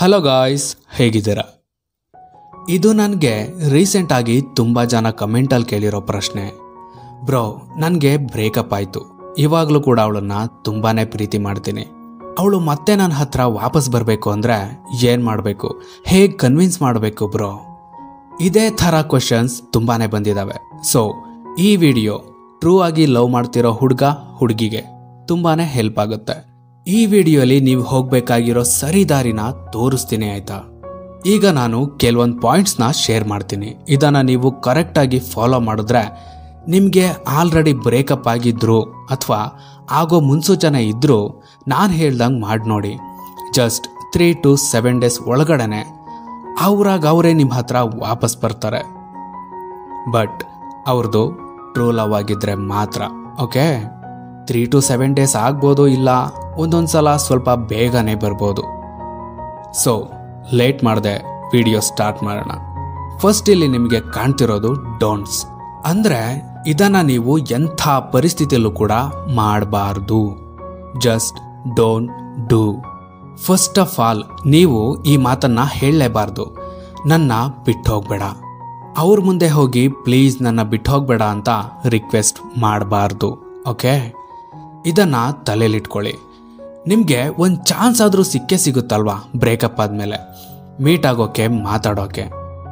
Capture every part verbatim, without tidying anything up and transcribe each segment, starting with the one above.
Hello guys, ಹೇಗಿದ್ದೀರಾ? ಇದು ನನಗೆ ರೀಸೆಂಟಾಗಿ ತುಂಬ ಜನ ಕಮೆಂಟಲ್ಲಿ ಕೇಳಿರೋ ಪ್ರಶ್ನೆ. ಬ್ರೋ, ನನಗೆ ಬ್ರೇಕಪ್ ಆಯಿತು. ಇವಾಗಲೂ ಕೂಡ ಅವಳನ್ನು ತುಂಬಾ ಪ್ರೀತಿ ಮಾಡ್ತೀನಿ. ಅವಳು ಮತ್ತೆ ನನ್ನ ಹತ್ರ ವಾಪಸ್ ಬರಬೇಕು ಅಂದರೆ ಏನು ಮಾಡಬೇಕು, ಹೇಗೆ ಕನ್ವಿನ್ಸ್ ಮಾಡಬೇಕು ಬ್ರೋ? ಇದೇ ಥರ ಕ್ವಶನ್ಸ್ ತುಂಬಾ ಬಂದಿದ್ದಾವೆ. ಸೊ ಈ ವಿಡಿಯೋ ಟ್ರೂ ಆಗಿ ಲವ್ ಮಾಡ್ತಿರೋ ಹುಡುಗ ಹುಡುಗಿಗೆ ತುಂಬಾ ಹೆಲ್ಪ್ ಆಗುತ್ತೆ. ಈ ವಿಡಿಯೋಲಿ ನೀವು ಹೋಗಬೇಕಾಗಿರೋ ಸರಿ ದಾರಿನ ತೋರಿಸ್ತೀನಿ, ಆಯ್ತಾ? ಈಗ ನಾನು ಕೆಲವೊಂದು ಪಾಯಿಂಟ್ಸ್ನ ಶೇರ್ ಮಾಡ್ತೀನಿ. ಇದನ್ನು ನೀವು ಕರೆಕ್ಟಾಗಿ ಫಾಲೋ ಮಾಡಿದ್ರೆ ನಿಮಗೆ ಆಲ್ರೆಡಿ ಬ್ರೇಕಪ್ ಆಗಿದ್ರು ಅಥವಾ ಆಗೋ ಮುನ್ಸೂಚನೆ ಇದ್ದರೂ ನಾನು ಹೇಳ್ದಂಗೆ ಮಾಡಿ ನೋಡಿ. Just three to seven days ಒಳಗಡೆನೆ ಅವ್ರಾಗ ಅವರೇ ನಿಮ್ಮ ಹತ್ರ ವಾಪಸ್ ಬರ್ತಾರೆ. ಬಟ್ ಅವ್ರದ್ದು ಟ್ರೂ ಲವ್ ಆಗಿದ್ರೆ ಮಾತ್ರ. Okay, three to seven days ಆಗ್ಬೋದು, ಇಲ್ಲ ಒಂದೊಂದು ಸಲ ಸ್ವಲ್ಪ ಬೇಗನೆ ಬರ್ಬೋದು. ಸೊ ಲೇಟ್ ಮಾಡದೆ ವಿಡಿಯೋ ಸ್ಟಾರ್ಟ್ ಮಾಡೋಣ. ಫಸ್ಟ್ ಇಲ್ಲಿ ನಿಮಗೆ ಕಾಣ್ತಿರೋದು ಡೋಂಟ್ಸ್. ಅಂದರೆ ಇದನ್ನು ನೀವು ಎಂಥ ಪರಿಸ್ಥಿತಿಯಲ್ಲೂ ಕೂಡ ಮಾಡಬಾರ್ದು. Just don't do. First of all ನೀವು ಈ ಮಾತನ್ನು ಹೇಳಲೇಬಾರ್ದು. ನನ್ನ ಬಿಟ್ಟು ಹೋಗಬೇಡ, ಅವ್ರ ಮುಂದೆ ಹೋಗಿ ಪ್ಲೀಸ್ ನನ್ನ ಬಿಟ್ಟು ಹೋಗಬೇಡ ಅಂತ ರಿಕ್ವೆಸ್ಟ್ ಮಾಡಬಾರ್ದು. ಓಕೆ, ಇದನ್ನು ತಲೆಯಲ್ಲಿಟ್ಕೊಳ್ಳಿ. ನಿಮಗೆ ಒಂದು ಚಾನ್ಸ್ ಆದರೂ ಸಿಕ್ಕೇ ಸಿಗುತ್ತಲ್ವಾ ಬ್ರೇಕಪ್ ಆದಮೇಲೆ ಮೀಟ್ ಆಗೋಕ್ಕೆ, ಮಾತಾಡೋಕ್ಕೆ.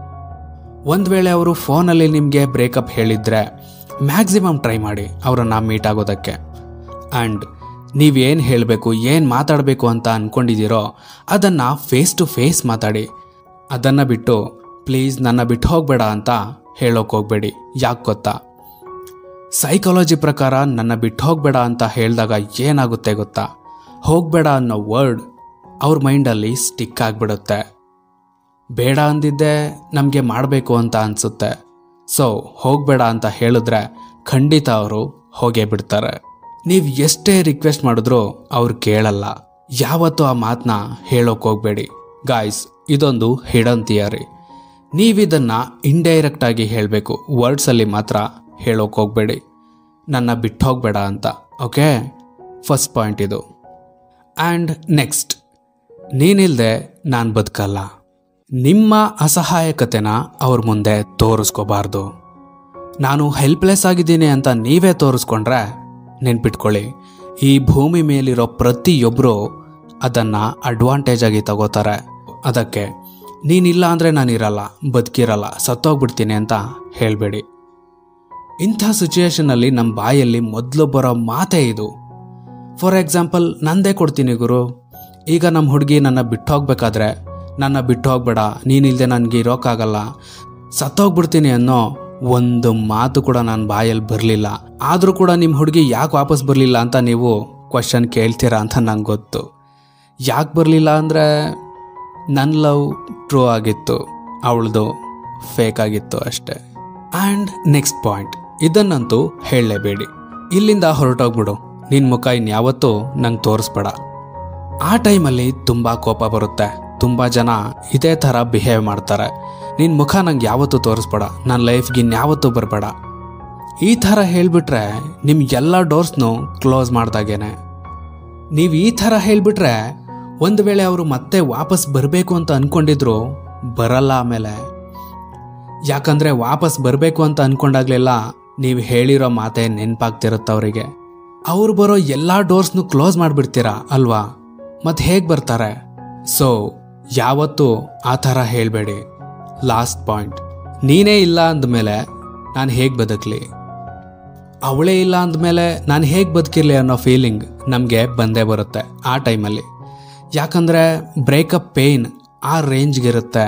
ಒಂದು ವೇಳೆ ಅವರು ಫೋನಲ್ಲಿ ನಿಮಗೆ ಬ್ರೇಕಪ್ ಹೇಳಿದರೆ ಮ್ಯಾಕ್ಸಿಮಮ್ ಟ್ರೈ ಮಾಡಿ ಅವರನ್ನು ಮೀಟ್ ಆಗೋದಕ್ಕೆ. ಆ್ಯಂಡ್ ನೀವೇನು ಹೇಳಬೇಕು, ಏನು ಮಾತಾಡಬೇಕು ಅಂತ ಅಂದ್ಕೊಂಡಿದ್ದೀರೋ ಅದನ್ನು ಫೇಸ್ ಟು ಫೇಸ್ ಮಾತಾಡಿ. ಅದನ್ನು ಬಿಟ್ಟು ಪ್ಲೀಸ್ ನನ್ನ ಬಿಟ್ಟು ಹೋಗಬೇಡ ಅಂತ ಹೇಳೋಕೆ ಹೋಗಬೇಡಿ. ಯಾಕೆ ಗೊತ್ತಾ? ಸೈಕಾಲಜಿ ಪ್ರಕಾರ ನನ್ನ ಬಿಟ್ಟು ಹೋಗಬೇಡ ಅಂತ ಹೇಳಿದಾಗ ಏನಾಗುತ್ತೆ ಗೊತ್ತಾ? ಹೋಗಬೇಡ ಅನ್ನೋ ವರ್ಡ್ ಅವ್ರ ಮೈಂಡಲ್ಲಿ ಸ್ಟಿಕ್ ಆಗಿಬಿಡುತ್ತೆ. ಬೇಡ ಅಂದಿದ್ದೆ ನಮಗೆ ಮಾಡಬೇಕು ಅಂತ ಅನಿಸುತ್ತೆ. ಸೊ ಹೋಗಬೇಡ ಅಂತ ಹೇಳಿದ್ರೆ ಖಂಡಿತ ಅವರು ಹೋಗೇ ಬಿಡ್ತಾರೆ. ನೀವು ಎಷ್ಟೇ ರಿಕ್ವೆಸ್ಟ್ ಮಾಡಿದ್ರೂ ಅವ್ರು ಕೇಳಲ್ಲ. ಯಾವತ್ತೂ ಆ ಮಾತನ್ನ ಹೇಳೋಕೆ ಹೋಗಬೇಡಿ ಗಾಯ್ಸ್. ಇದೊಂದು ಹಿಡನ್ ಥಿಯರಿ. ನೀವಿದನ್ನು ಇಂಡೈರೆಕ್ಟಾಗಿ ಹೇಳಬೇಕು, ವರ್ಡ್ಸಲ್ಲಿ ಮಾತ್ರ ಹೇಳೋಕೆ ಹೋಗಬೇಡಿ ನನ್ನ ಬಿಟ್ಟು ಹೋಗಬೇಡ ಅಂತ. ಓಕೆ, ಫಸ್ಟ್ ಪಾಯಿಂಟ್ ಇದು. ಆ್ಯಂಡ್ ನೆಕ್ಸ್ಟ್, ನೀನಿಲ್ಲದೆ ನಾನು ಬದುಕಲ್ಲ. ನಿಮ್ಮ ಅಸಹಾಯಕತೆನ ಅವ್ರ ಮುಂದೆ ತೋರಿಸ್ಕೋಬಾರ್ದು. ನಾನು ಹೆಲ್ಪ್ಲೆಸ್ ಆಗಿದ್ದೀನಿ ಅಂತ ನೀವೇ ತೋರಿಸ್ಕೊಂಡ್ರೆ ನೆನ್ಪಿಟ್ಕೊಳ್ಳಿ, ಈ ಭೂಮಿ ಮೇಲಿರೋ ಪ್ರತಿಯೊಬ್ಬರು ಅದನ್ನು ಅಡ್ವಾಂಟೇಜ್ ಆಗಿ ತಗೋತಾರೆ. ಅದಕ್ಕೆ ನೀನಿಲ್ಲ ಅಂದರೆ ನಾನಿರಲ್ಲ, ಬದುಕಿರಲ್ಲ, ಸತ್ತೋಗ್ಬಿಡ್ತೀನಿ ಅಂತ ಹೇಳಬೇಡಿ. ಇಂಥ ಸಿಚುಯೇಷನಲ್ಲಿ ನಮ್ಮ ಬಾಯಲ್ಲಿ ಮೊದಲು ಬರೋ ಮಾತೇ ಇದು. ಫಾರ್ ಎಕ್ಸಾಂಪಲ್ ನಂದೇ ಕೊಡ್ತೀನಿ ಗುರು. ಈಗ ನಮ್ಮ ಹುಡುಗಿ ನನ್ನ ಬಿಟ್ಟು ಹೋಗ್ಬೇಕಾದ್ರೆ ನನ್ನ ಬಿಟ್ಟು ಹೋಗ್ಬೇಡ, ನೀನಿಲ್ಲದೆ ನನಗೆ ಇರೋಕ್ಕಾಗಲ್ಲ, ಸತ್ತೋಗ್ಬಿಡ್ತೀನಿ ಅನ್ನೋ ಒಂದು ಮಾತು ಕೂಡ ನನ್ನ ಬಾಯಲ್ಲಿ ಬರಲಿಲ್ಲ. ಆದರೂ ಕೂಡ ನಿಮ್ಮ ಹುಡುಗಿ ಯಾಕೆ ವಾಪಸ್ ಬರಲಿಲ್ಲ ಅಂತ ನೀವು ಕ್ವಶನ್ ಕೇಳ್ತೀರಾ ಅಂತ ನಂಗೆ ಗೊತ್ತು. ಯಾಕೆ ಬರಲಿಲ್ಲ ಅಂದರೆ ನನ್ನ ಲವ್ ಟ್ರೂ ಆಗಿತ್ತು, ಅವಳದು ಫೇಕ್ ಆಗಿತ್ತು ಅಷ್ಟೆ. ಆ್ಯಂಡ್ ನೆಕ್ಸ್ಟ್ ಪಾಯಿಂಟ್, ಇದನ್ನಂತೂ ಹೇಳಲೇಬೇಡಿ. ಇಲ್ಲಿಂದ ಹೊರಟೋಗ್ಬಿಡು, ನಿನ್ನ ಮುಖ ಇನ್ಯಾವತ್ತೂ ನಂಗೆ ತೋರಿಸ್ಬೇಡ. ಆ ಟೈಮಲ್ಲಿ ತುಂಬ ಕೋಪ ಬರುತ್ತೆ. ತುಂಬ ಜನ ಇದೇ ಥರ ಬಿಹೇವ್ ಮಾಡ್ತಾರೆ. ನಿನ್ನ ಮುಖ ನಂಗೆ ಯಾವತ್ತೂ ತೋರಿಸ್ಬೇಡ, ನನ್ನ ಲೈಫ್ಗೆ ಇನ್ಯಾವತ್ತೂ ಬರಬೇಡ. ಈ ಥರ ಹೇಳಿಬಿಟ್ರೆ ನಿಮ್ಮ ಎಲ್ಲ ಡೋರ್ಸ್ನೂ ಕ್ಲೋಸ್ ಮಾಡ್ದಾಗೇನೆ. ನೀವು ಈ ಥರ ಹೇಳಿಬಿಟ್ರೆ ಒಂದು ವೇಳೆ ಅವರು ಮತ್ತೆ ವಾಪಸ್ ಬರಬೇಕು ಅಂತ ಅಂದ್ಕೊಂಡಿದ್ರು ಬರಲ್ಲ ಆಮೇಲೆ. ಯಾಕಂದರೆ ವಾಪಸ್ ಬರಬೇಕು ಅಂತ ಅಂದ್ಕೊಂಡಾಗಲೆಲ್ಲ ನೀವು ಹೇಳಿರೋ ಮಾತೇ ನೆನಪಾಗ್ತಿರುತ್ತೆ ಅವರಿಗೆ. ಅವ್ರು ಬರೋ ಎಲ್ಲ ಡೋರ್ಸ್ನು ಕ್ಲೋಸ್ ಮಾಡಿಬಿಡ್ತೀರಾ ಅಲ್ವಾ? ಮತ್ತು ಹೇಗೆ ಬರ್ತಾರೆ? ಸೊ ಯಾವತ್ತೂ ಆ ಥರ ಹೇಳಬೇಡಿ. ಲಾಸ್ಟ್ ಪಾಯಿಂಟ್, ನೀನೇ ಇಲ್ಲ ಅಂದಮೇಲೆ ನಾನು ಹೇಗೆ ಬದುಕಲಿ, ಅವಳೇ ಇಲ್ಲ ಅಂದಮೇಲೆ ನಾನು ಹೇಗೆ ಬದುಕಿರಲಿ ಅನ್ನೋ ಫೀಲಿಂಗ್ ನಮಗೆ ಬಂದೇ ಬರುತ್ತೆ ಆ ಟೈಮಲ್ಲಿ. ಯಾಕಂದರೆ ಬ್ರೇಕಪ್ ಪೇಯ್ನ್ ಆ ರೇಂಜ್ಗಿರುತ್ತೆ.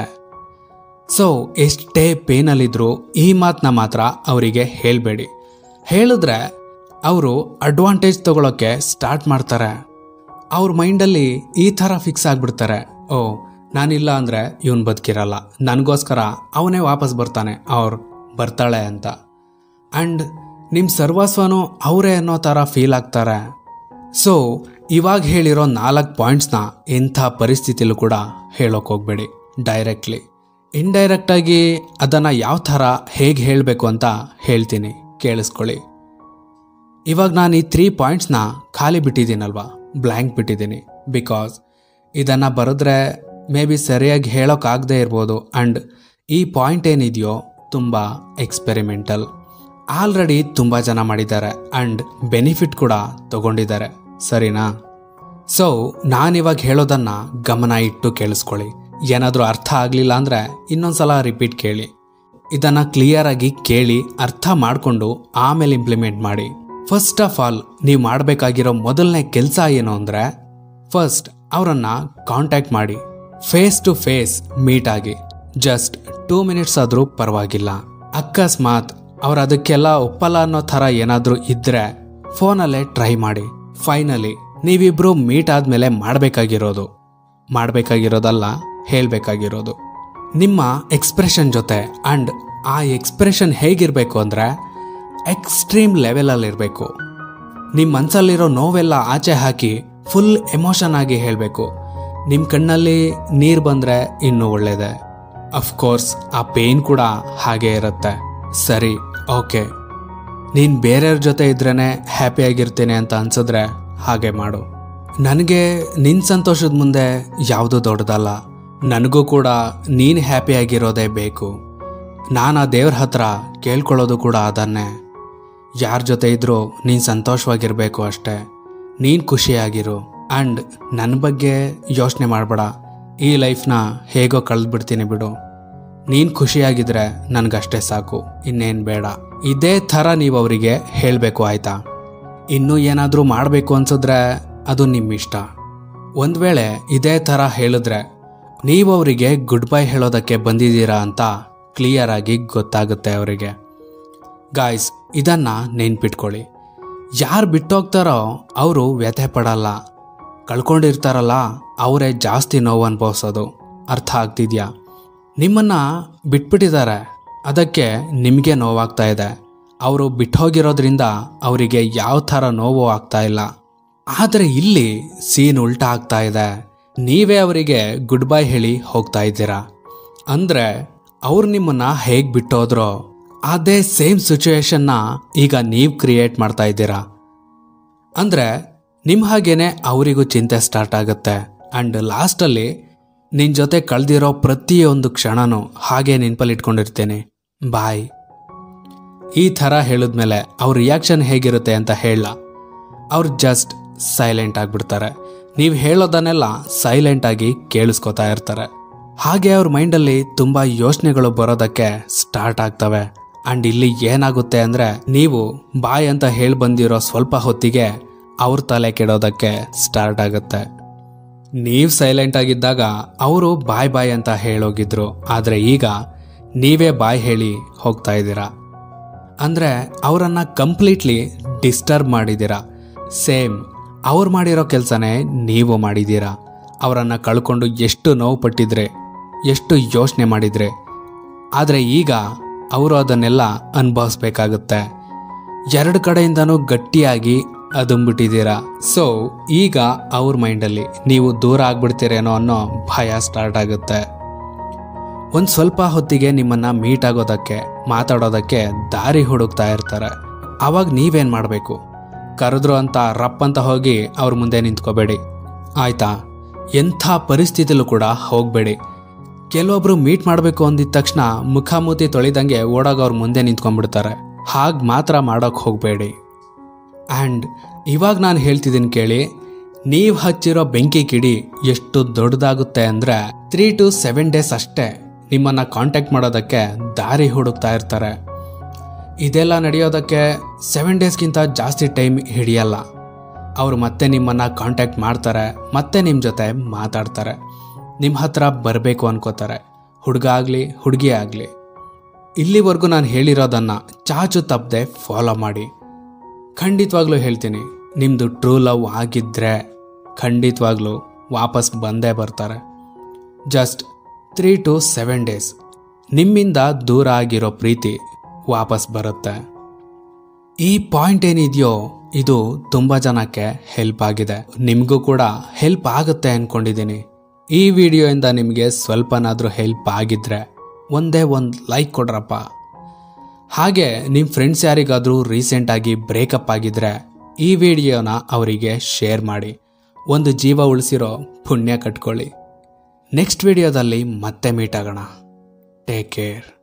ಸೊ ಎಷ್ಟೇ ಪೇನಲ್ಲಿದ್ದರೂ ಈ ಮಾತನ್ನ ಮಾತ್ರ ಅವರಿಗೆ ಹೇಳಬೇಡಿ. ಹೇಳಿದ್ರೆ ಅವರು ಅಡ್ವಾಂಟೇಜ್ ತಗೊಳ್ಳೋಕ್ಕೆ ಸ್ಟಾರ್ಟ್ ಮಾಡ್ತಾರೆ. ಅವ್ರ ಮೈಂಡಲ್ಲಿ ಈ ಥರ ಫಿಕ್ಸ್ ಆಗಿಬಿಡ್ತಾರೆ, ಓ ನಾನಿಲ್ಲ ಅಂದರೆ ಇವನು ಬದುಕಿರಲ್ಲ, ನನಗೋಸ್ಕರ ಅವನೇ ವಾಪಸ್ ಬರ್ತಾನೆ, ಅವ್ರು ಬರ್ತಾಳೆ ಅಂತ. ಆ್ಯಂಡ್ ನಿಮ್ಮ ಸರ್ವಸ್ವನೂ ಅವರೇ ಅನ್ನೋ ಥರ ಫೀಲ್ ಆಗ್ತಾರೆ. ಸೊ ಇವಾಗ ಹೇಳಿರೋ ನಾಲ್ಕು ಪಾಯಿಂಟ್ಸ್ನ ಇಂಥ ಪರಿಸ್ಥಿತಿಲೂ ಕೂಡ ಹೇಳೋಕೆ ಹೋಗಬೇಡಿ ಡೈರೆಕ್ಟ್ಲಿ. ಇಂಡೈರೆಕ್ಟಾಗಿ ಅದನ್ನು ಯಾವ ಥರ ಹೇಗೆ ಹೇಳಬೇಕು ಅಂತ ಹೇಳ್ತೀನಿ, ಕೇಳಿಸ್ಕೊಳ್ಳಿ. ಇವಾಗ ನಾನು ಈ ತ್ರೀ ಪಾಯಿಂಟ್ಸ್ನ ಖಾಲಿ ಬಿಟ್ಟಿದ್ದೀನಲ್ವಾ, ಬ್ಲ್ಯಾಂಕ್ ಬಿಟ್ಟಿದ್ದೀನಿ. ಬಿಕಾಸ್ ಇದನ್ನು ಬರೆದ್ರೆ ಮೇ ಬಿ ಸರಿಯಾಗಿ ಹೇಳೋಕ್ಕಾಗದೇ ಇರ್ಬೋದು. ಆ್ಯಂಡ್ ಈ ಪಾಯಿಂಟ್ ಏನಿದೆಯೋ ತುಂಬ ಎಕ್ಸ್ಪೆರಿಮೆಂಟಲ್. ಆಲ್ರೆಡಿ ತುಂಬ ಜನ ಮಾಡಿದ್ದಾರೆ ಆ್ಯಂಡ್ ಬೆನಿಫಿಟ್ ಕೂಡ ತಗೊಂಡಿದ್ದಾರೆ, ಸರಿನಾ? ಸೊ ನಾನಿವಾಗ ಹೇಳೋದನ್ನು ಗಮನ ಇಟ್ಟು ಕೇಳಿಸ್ಕೊಳ್ಳಿ. ಏನಾದರೂ ಅರ್ಥ ಆಗಲಿಲ್ಲ ಅಂದರೆ ಇನ್ನೊಂದ್ಸಲ ರಿಪೀಟ್ ಕೇಳಿ. ಇದನ್ನು ಕ್ಲಿಯರಾಗಿ ಕೇಳಿ ಅರ್ಥ ಮಾಡಿಕೊಂಡು ಆಮೇಲೆ ಇಂಪ್ಲಿಮೆಂಟ್ ಮಾಡಿ. ಫಸ್ಟ್ ಆಫ್ ಆಲ್ ನೀವು ಮಾಡಬೇಕಾಗಿರೋ ಮೊದಲನೇ ಕೆಲಸ ಏನು ಅಂದರೆ, ಫಸ್ಟ್ ಅವರನ್ನು ಕಾಂಟ್ಯಾಕ್ಟ್ ಮಾಡಿ, ಫೇಸ್ ಟು ಫೇಸ್ ಮೀಟ್ ಆಗಿ. ಜಸ್ಟ್ ಟೂ ಮಿನಿಟ್ಸ್ ಆದರೂ ಪರವಾಗಿಲ್ಲ. ಅಕಸ್ಮಾತ್ ಅವ್ರು ಅದಕ್ಕೆಲ್ಲ ಒಪ್ಪಲ್ಲ ಅನ್ನೋ ಥರ ಏನಾದರೂ ಇದ್ದರೆ ಫೋನಲ್ಲೇ ಟ್ರೈ ಮಾಡಿ. ಫೈನಲಿ ನೀವಿಬ್ರು ಮೀಟ್ ಆದಮೇಲೆ ಮಾಡಬೇಕಾಗಿರೋದು ಮಾಡಬೇಕಾಗಿರೋದಲ್ಲ ಹೇಳಬೇಕಾಗಿರೋದು ನಿಮ್ಮ ಎಕ್ಸ್ಪ್ರೆಷನ್ ಜೊತೆ. ಆ್ಯಂಡ್ ಆ ಎಕ್ಸ್ಪ್ರೆಷನ್ ಹೇಗಿರಬೇಕು ಅಂದರೆ ಎಕ್ಸ್ಟ್ರೀಮ್ ಲೆವೆಲಲ್ಲಿರಬೇಕು. ನಿಮ್ಮ ಮನಸ್ಸಲ್ಲಿರೋ ನೋವೆಲ್ಲ ಆಚೆ ಹಾಕಿ ಫುಲ್ ಎಮೋಷನ್ ಆಗಿ ಹೇಳಬೇಕು. ನಿಮ್ಮ ಕಣ್ಣಲ್ಲಿ ನೀರು ಬಂದರೆ ಇನ್ನೂ ಒಳ್ಳೆಯದೆ. ಅಫ್ಕೋರ್ಸ್ ಆ ಪೇಯ್ನ್ ಕೂಡ ಹಾಗೇ ಇರುತ್ತೆ. ಸರಿ, ಓಕೆ, ನೀನು ಬೇರೆಯವ್ರ ಜೊತೆ ಇದ್ರೇ ಹ್ಯಾಪಿಯಾಗಿರ್ತೀನಿ ಅಂತ ಅನ್ಸಿದ್ರೆ ಹಾಗೆ ಮಾಡು. ನನಗೆ ನಿನ್ನ ಸಂತೋಷದ ಮುಂದೆ ಯಾವುದೂ ದೊಡ್ಡದಲ್ಲ. ನನಗೂ ಕೂಡ ನೀನು ಹ್ಯಾಪಿಯಾಗಿರೋದೇ ಬೇಕು. ನಾನು ಆ ದೇವ್ರ ಹತ್ರ ಕೇಳ್ಕೊಳ್ಳೋದು ಕೂಡ ಅದನ್ನೇ. ಯಾರ ಜೊತೆ ಇದ್ರೂ ನೀನು ಸಂತೋಷವಾಗಿರಬೇಕು ಅಷ್ಟೇ. ನೀನು ಖುಷಿಯಾಗಿರು. ಆ್ಯಂಡ್ ನನ್ನ ಬಗ್ಗೆ ಯೋಚನೆ ಮಾಡಬೇಡ. ಈ ಲೈಫ್ನ ಹೇಗೋ ಕಳೆದ್ಬಿಡ್ತೀನಿ ಬಿಡು. ನೀನು ಖುಷಿಯಾಗಿದ್ರೆ ನನಗಷ್ಟೇ ಸಾಕು, ಇನ್ನೇನು ಬೇಡ. ಇದೇ ಥರ ನೀವು ಅವರಿಗೆ ಹೇಳಬೇಕು, ಆಯಿತಾ? ಇನ್ನೂ ಏನಾದರೂ ಮಾಡಬೇಕು ಅನ್ಸಿದ್ರೆ ಅದು ನಿಮ್ಮ ಇಷ್ಟ. ಒಂದು ವೇಳೆ ಇದೇ ಥರ ಹೇಳಿದ್ರೆ ನೀವು ಅವರಿಗೆ ಗುಡ್ ಬೈ ಹೇಳೋದಕ್ಕೆ ಬಂದಿದ್ದೀರಾ ಅಂತ ಕ್ಲಿಯರಾಗಿ ಗೊತ್ತಾಗುತ್ತೆ ಅವರಿಗೆ. ಗಾಯ್ಸ್, ಇದನ್ನು ನೆನ್ಪಿಟ್ಕೊಳ್ಳಿ. ಯಾರು ಬಿಟ್ಟೋಗ್ತಾರೋ ಅವರು ವ್ಯಥೆ ಪಡಲ್ಲ. ಕಳ್ಕೊಂಡಿರ್ತಾರಲ್ಲ ಅವರೇ ಜಾಸ್ತಿ ನೋವು ಅನುಭವಿಸೋದು. ಅರ್ಥ ಆಗ್ತಿದ್ಯಾ? ನಿಮ್ಮನ್ನು ಬಿಟ್ಬಿಟ್ಟಿದ್ದಾರೆ, ಅದಕ್ಕೆ ನಿಮಗೆ ನೋವಾಗ್ತಾ ಇದೆ. ಅವರು ಬಿಟ್ಟೋಗಿರೋದ್ರಿಂದ ಅವರಿಗೆ ಯಾವ ಥರ ನೋವು ಆಗ್ತಾ ಇಲ್ಲ. ಆದರೆ ಇಲ್ಲಿ ಸೀನ್ ಉಲ್ಟಾ ಆಗ್ತಾ ಇದೆ. ನೀವೇ ಅವರಿಗೆ ಗುಡ್ ಬೈ ಹೇಳಿ ಹೋಗ್ತಾ ಇದ್ದೀರಾ. ಅಂದರೆ ಅವ್ರು ನಿಮ್ಮನ್ನು ಹೇಗೆ ಬಿಟ್ಟೋದ್ರೋ ಅದೇ ಸೇಮ್ ಸಿಚುವೇಶನ್ನ ಈಗ ನೀವು ಕ್ರಿಯೇಟ್ ಮಾಡ್ತಾ ಇದ್ದೀರಾ. ಅಂದರೆ ನಿಮ್ಮ ಹಾಗೇನೆ ಅವರಿಗೂ ಚಿಂತೆ ಸ್ಟಾರ್ಟ್ ಆಗುತ್ತೆ. ಆ್ಯಂಡ್ ಲಾಸ್ಟಲ್ಲಿ ನಿನ್ನ ಜೊತೆ ಕಳೆದಿರೋ ಪ್ರತಿಯೊಂದು ಕ್ಷಣನೂ ಹಾಗೆ ನೆನಪಲ್ಲಿ ಇಟ್ಕೊಂಡಿರ್ತೀನಿ, ಬಾಯ್. ಈ ಥರ ಹೇಳಿದ್ಮೇಲೆ ಅವ್ರ ರಿಯಾಕ್ಷನ್ ಹೇಗಿರುತ್ತೆ ಅಂತ ಹೇಳ. ಅವ್ರು ಜಸ್ಟ್ ಸೈಲೆಂಟ್ ಆಗಿಬಿಡ್ತಾರೆ. ನೀವು ಹೇಳೋದನ್ನೆಲ್ಲ ಸೈಲೆಂಟಾಗಿ ಕೇಳಿಸ್ಕೊತಾ ಇರ್ತಾರೆ. ಹಾಗೆ ಅವ್ರ ಮೈಂಡಲ್ಲಿ ತುಂಬ ಯೋಚನೆಗಳು ಬರೋದಕ್ಕೆ ಸ್ಟಾರ್ಟ್ ಆಗ್ತವೆ. ಆ್ಯಂಡ್ ಇಲ್ಲಿ ಏನಾಗುತ್ತೆ ಅಂದರೆ, ನೀವು ಬಾಯ್ ಅಂತ ಹೇಳಿ ಬಂದಿರೋ ಸ್ವಲ್ಪ ಹೊತ್ತಿಗೆ ಅವ್ರ ತಲೆ ಕೆಡೋದಕ್ಕೆ ಸ್ಟಾರ್ಟ್ ಆಗುತ್ತೆ. ನೀವು ಸೈಲೆಂಟ್ ಆಗಿದ್ದಾಗ ಅವರು ಬಾಯ್ ಬಾಯ್ ಅಂತ ಹೇಳೋಗಿದ್ರು, ಆದರೆ ಈಗ ನೀವೇ ಬಾಯ್ ಹೇಳಿ ಹೋಗ್ತಾ ಇದ್ದೀರಾ. ಅಂದರೆ ಅವರನ್ನು ಕಂಪ್ಲೀಟ್ಲಿ ಡಿಸ್ಟರ್ಬ್ ಮಾಡಿದ್ದೀರಾ. ಸೇಮ್ ಅವ್ರು ಮಾಡಿರೋ ಕೆಲಸನೇ ನೀವು ಮಾಡಿದ್ದೀರಾ. ಅವರನ್ನು ಕಳ್ಕೊಂಡು ಎಷ್ಟು ನೋವು ಪಟ್ಟಿದ್ರೆ, ಎಷ್ಟು ಯೋಚನೆ ಮಾಡಿದ್ರೆ, ಆದರೆ ಈಗ ಅವರು ಅದನ್ನೆಲ್ಲ ಅನುಭವಿಸ್ಬೇಕಾಗುತ್ತೆ. ಎರಡು ಕಡೆಯಿಂದನೂ ಗಟ್ಟಿಯಾಗಿ ಅದುಂಬಿಟ್ಟಿದ್ದೀರಾ. ಸೊ ಈಗ ಅವ್ರ ಮೈಂಡಲ್ಲಿ ನೀವು ದೂರ ಆಗ್ಬಿಡ್ತೀರೇನೋ ಅನ್ನೋ ಭಯ ಸ್ಟಾರ್ಟ್ ಆಗುತ್ತೆ. ಒಂದು ಸ್ವಲ್ಪ ಹೊತ್ತಿಗೆ ನಿಮ್ಮನ್ನು ಮೀಟ್ ಆಗೋದಕ್ಕೆ, ಮಾತಾಡೋದಕ್ಕೆ ದಾರಿ ಹುಡುಕ್ತಾ ಇರ್ತಾರೆ. ಆವಾಗ ನೀವೇನು ಮಾಡಬೇಕು? ಕರೆದ್ರು ಅಂತ ರಪ್ ಅಂತ ಹೋಗಿ ಅವ್ರ ಮುಂದೆ ನಿಂತ್ಕೋಬೇಡಿ, ಆಯಿತಾ? ಎಂಥ ಪರಿಸ್ಥಿತಿಲೂ ಕೂಡ ಹೋಗಬೇಡಿ. ಕೆಲವೊಬ್ರು ಮೀಟ್ ಮಾಡಬೇಕು ಅಂದಿದ ತಕ್ಷಣ ಮುಖಾಮುಖಿ ತೊಳಿದಂಗೆ ಓಡೋಗವ್ರ ಮುಂದೆ ನಿಂತ್ಕೊಂಡ್ಬಿಡ್ತಾರೆ. ಹಾಗೆ ಮಾತ್ರ ಮಾಡೋಕ್ಕೆ ಹೋಗಬೇಡಿ. ಆ್ಯಂಡ್ ಇವಾಗ ನಾನು ಹೇಳ್ತಿದ್ದೀನಿ ಕೇಳಿ. ನೀವು ಹಚ್ಚಿರೋ ಬೆಂಕಿ ಕಿಡಿ ಎಷ್ಟು ದೊಡ್ಡದಾಗುತ್ತೆ ಅಂದರೆ ತ್ರೀ ಟು ಸೆವೆನ್ ಡೇಸ್ ಅಷ್ಟೇ ನಿಮ್ಮನ್ನು ಕಾಂಟ್ಯಾಕ್ಟ್ ಮಾಡೋದಕ್ಕೆ ದಾರಿ ಹುಡುಕ್ತಾ ಇರ್ತಾರೆ. ಇದೆಲ್ಲ ನಡೆಯೋದಕ್ಕೆ ಸೆವೆನ್ ಡೇಸ್ಗಿಂತ ಜಾಸ್ತಿ ಟೈಮ್ ಹಿಡಿಯಲ್ಲ. ಅವರು ಮತ್ತೆ ನಿಮ್ಮನ್ನು ಕಾಂಟ್ಯಾಕ್ಟ್ ಮಾಡ್ತಾರೆ, ಮತ್ತೆ ನಿಮ್ಮ ಜೊತೆ ಮಾತಾಡ್ತಾರೆ, ನಿಮ್ಮ ಹತ್ರ ಬರಬೇಕು ಅನ್ಕೋತಾರೆ. ಹುಡುಗ ಆಗಲಿ ಹುಡುಗಿ ಆಗಲಿ. ಇಲ್ಲಿವರೆಗೂ ನಾನು ಹೇಳಿರೋದನ್ನು ಚಾಚು ತಪ್ಪದೆ ಫಾಲೋ ಮಾಡಿ. ಖಂಡಿತವಾಗ್ಲೂ ಹೇಳ್ತೀನಿ, ನಿಮ್ಮದು ಟ್ರೂ ಲವ್ ಆಗಿದ್ದರೆ ಖಂಡಿತವಾಗ್ಲೂ ವಾಪಸ್ ಬಂದೇ ಬರ್ತಾರೆ. Just three to seven days ನಿಮ್ಮಿಂದ ದೂರ ಆಗಿರೋ ಪ್ರೀತಿ ವಾಪಸ್ ಬರುತ್ತೆ. ಈ ಪಾಯಿಂಟ್ ಏನಿದೆಯೋ ಇದು ತುಂಬ ಜನಕ್ಕೆ ಹೆಲ್ಪ್ ಆಗಿದೆ. ನಿಮಗೂ ಕೂಡ ಹೆಲ್ಪ್ ಆಗುತ್ತೆ ಅಂದ್ಕೊಂಡಿದ್ದೀನಿ. ಈ ವಿಡಿಯೋಯಿಂದ ನಿಮಗೆ ಸ್ವಲ್ಪನಾದರೂ ಹೆಲ್ಪ್ ಆಗಿದ್ರೆ ಒಂದೇ ಒಂದು ಲೈಕ್ ಕೊಡ್ರಪ್ಪ. ಹಾಗೆ ನಿಮ್ಮ ಫ್ರೆಂಡ್ಸ್ ಯಾರಿಗಾದರೂ ರೀಸೆಂಟಾಗಿ ಬ್ರೇಕಪ್ ಆಗಿದ್ರೆ ಈ ವಿಡಿಯೋನ ಅವರಿಗೆ ಶೇರ್ ಮಾಡಿ. ಒಂದು ಜೀವ ಉಳಿಸಿರೋ ಪುಣ್ಯ ಕಟ್ಕೊಳ್ಳಿ. ನೆಕ್ಸ್ಟ್ ವಿಡಿಯೋದಲ್ಲಿ ಮತ್ತೆ ಮೀಟ್ ಆಗೋಣ. Take care.